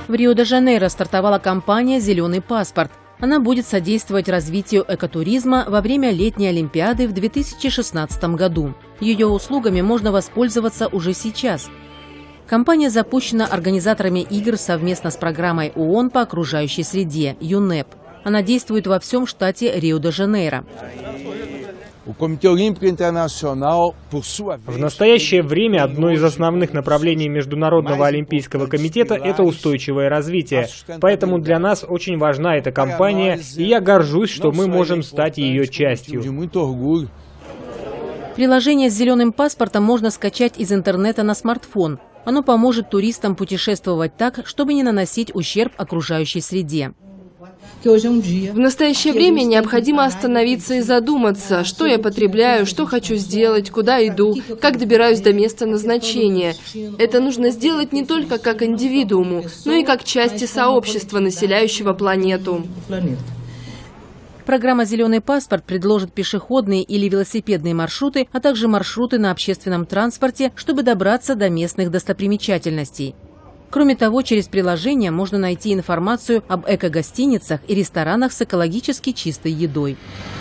В Рио-де-Жанейро стартовала кампания «Зеленый паспорт». Она будет содействовать развитию экотуризма во время летней Олимпиады в 2016 году. Ее услугами можно воспользоваться уже сейчас. Кампания запущена организаторами игр совместно с программой ООН по окружающей среде ЮНЕП. Она действует во всем штате Рио-де-Жанейро. В настоящее время одно из основных направлений Международного олимпийского комитета – это устойчивое развитие. Поэтому для нас очень важна эта кампания, и я горжусь, что мы можем стать ее частью. Приложение с зеленым паспортом можно скачать из интернета на смартфон. Оно поможет туристам путешествовать так, чтобы не наносить ущерб окружающей среде. В настоящее время необходимо остановиться и задуматься, что я потребляю, что хочу сделать, куда иду, как добираюсь до места назначения. Это нужно сделать не только как индивидууму, но и как части сообщества, населяющего планету. Программа «Зеленый паспорт» предложит пешеходные или велосипедные маршруты, а также маршруты на общественном транспорте, чтобы добраться до местных достопримечательностей. Кроме того, через приложение можно найти информацию об эко-гостиницах и ресторанах с экологически чистой едой.